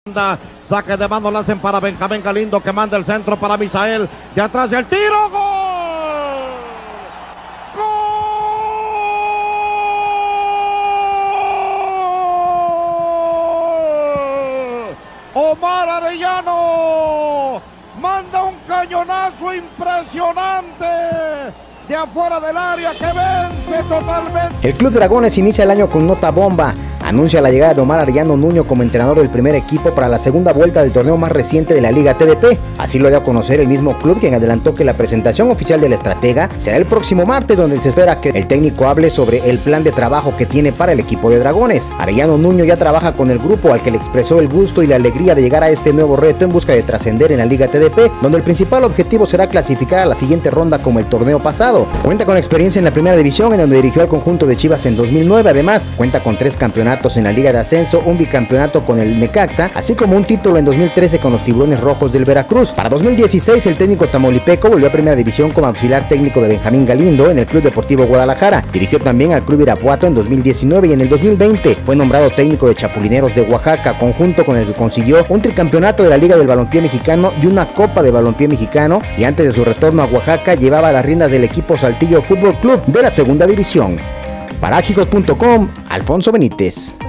Saque de mano, la hacen para Benjamín Galindo, que manda el centro para Misael. De atrás el tiro, ¡gol! Omar Arellano manda un cañonazo impresionante de afuera del área que vence totalmente. El Club Dragones inicia el año con nota bomba. Anuncia la llegada de Omar Arellano Nuño como entrenador del primer equipo para la segunda vuelta del torneo más reciente de la Liga TDP. Así lo dio a conocer el mismo club, quien adelantó que la presentación oficial del estratega será el próximo martes, donde se espera que el técnico hable sobre el plan de trabajo que tiene para el equipo de Dragones. Arellano Nuño ya trabaja con el grupo, al que le expresó el gusto y la alegría de llegar a este nuevo reto en busca de trascender en la Liga TDP, donde el principal objetivo será clasificar a la siguiente ronda como el torneo pasado. Cuenta con experiencia en la primera división, en donde dirigió al conjunto de Chivas en 2009. Además, cuenta con 3 campeonatos en la Liga de Ascenso, un bicampeonato con el Necaxa, así como un título en 2013 con los Tiburones Rojos del Veracruz. Para 2016, el técnico tamaulipeco volvió a primera división como auxiliar técnico de Benjamín Galindo en el Club Deportivo Guadalajara. Dirigió también al Club Irapuato en 2019 y en el 2020 fue nombrado técnico de Chapulineros de Oaxaca, conjunto con el que consiguió un tricampeonato de la Liga del Balompié Mexicano y una Copa de Balompié Mexicano, y antes de su retorno a Oaxaca llevaba las riendas del equipo Saltillo Fútbol Club de la segunda división. Para Ajicos.com, Alfonso Benítez.